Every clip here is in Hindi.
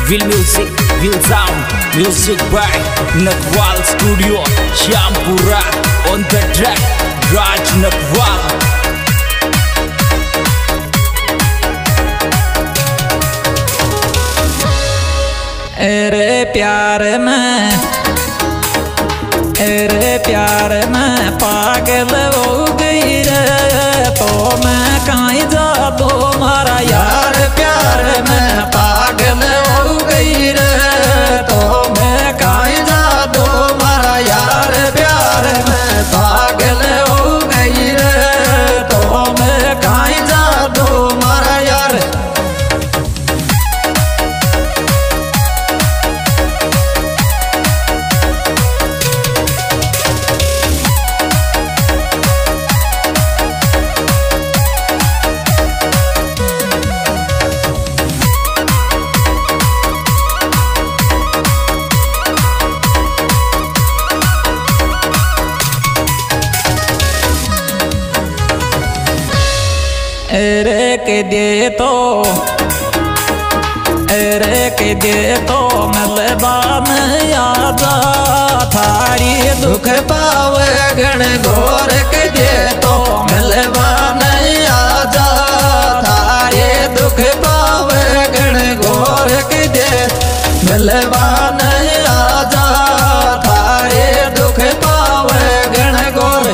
Will music, will sound, music by Nakwal Studio, Syampura. On the track, Raj Nakwal. अरे प्यार में पागल हो गई रे, तो मैं कहीं जादू मारा यार। प्यार में पागल हो गई रे, तो मैं कहीं जादू मारा यार। प्यार में पागल हो गई रे, तो मैं कहीं जादू मारा यार। अरे के दे तो मलबान याद थारी दुख पावे गण गोर के दे तो मलबान याद थारी दुख पावे गण गोर के दे मलबान याद थारी दुख पावे गण गोर।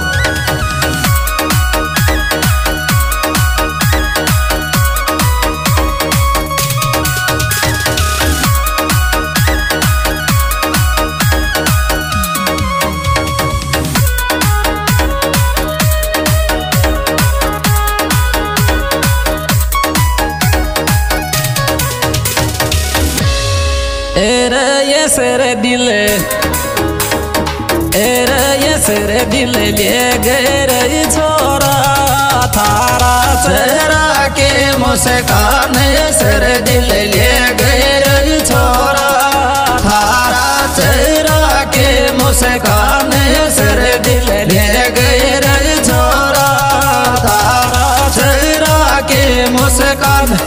ये सर दिल ले गए रे छोरा, थारा चेहरा के मुस्कान। सर दिल ले गए रे छोरा, थारा चेहरा के मुस्कान। सर दिल ले गए रे छोरा, थारा चेहरा के मुस्कान।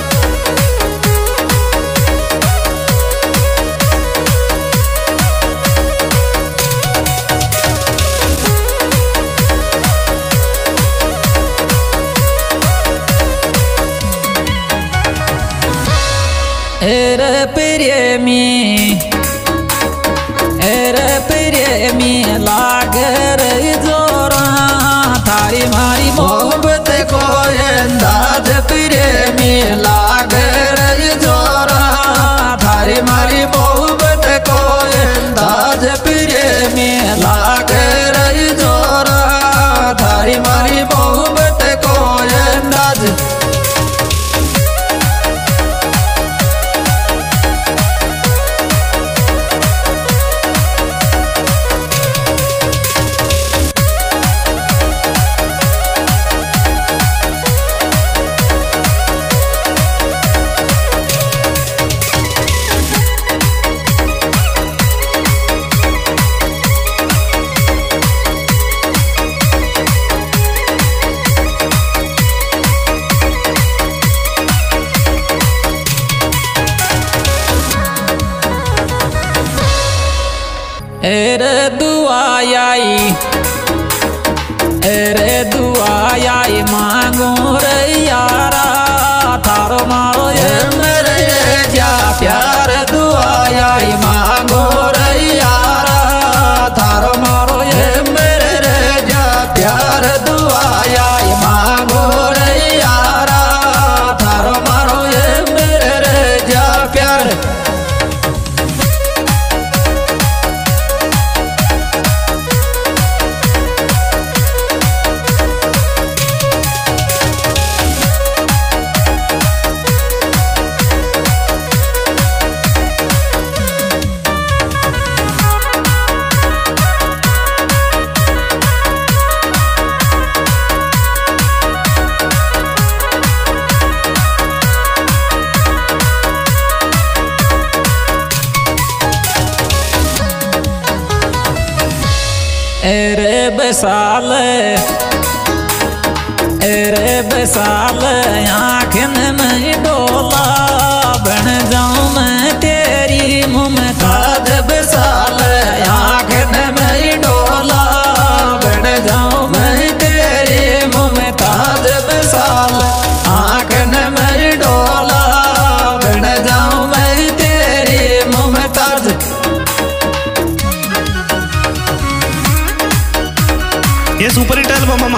प्रेमी लाग रही जोरा, थारी मारी मोहब्बत को अंदाज। प्रेमी लाग रही जोरा, थारी मारी मोहब्बत को अंदाज। प्रेमी लाग रही जोरा, थारी मारी मोहब्बत को अंदाज। अरे दुआ आई मांगो रे यारा, थारो मारो ये मेरे जा प्यार। दुआ आई मांगो रे यारा, थारो मारो ये मेरे जा प्यार। दुआ आई मांगो रे यारा, थारो मारो ये मेरे जा प्यार। रे बसाल आँखन में डोला बन जाऊं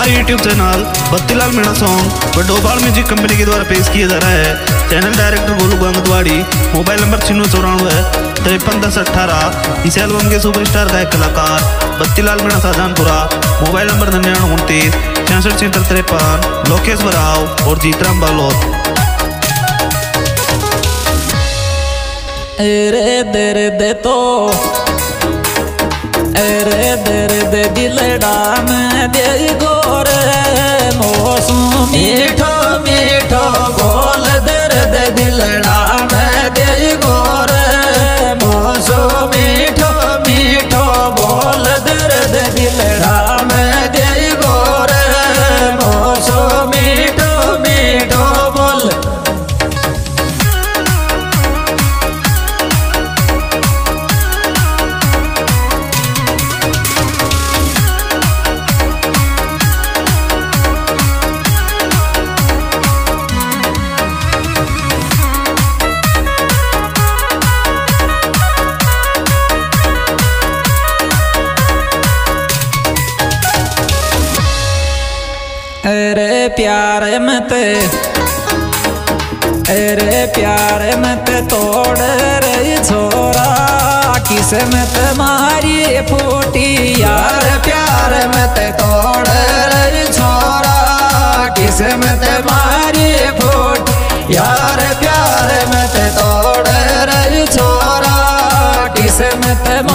हमारे YouTube channel Battilal Meena song व डोभाल म्यूजिक कंपनी के द्वारा पेश किया जा रहा है। Channel director Golu Gangdwadi, mobile number 9694 इस एल्बम के सुपरस्टार गायक कलाकार बत्तीलाल मीणा शाहजहानपुरा, मोबाइल नंबर 9929 66 53, लोकेश बराव और जीतराम बालोद। अरे दर्द तो अरे दर्द दिलड़ा में दे गोरे मौसम मीठो मीठो बोल दर्द दिलड़ा में दे गोरे मौसम मीठो मीठो बोल दर्द दिलड़ा में दे गोरे मौसम मीठो मीठो बोल। अरे प्यारे मत तोड़ रही छोरा किस्मत मारी फूटी यार, प्यार मत तोड़ रही छोरा किस्मत मारी फूटी यार, प्यार मत तोड़ रही छोरा किस्मत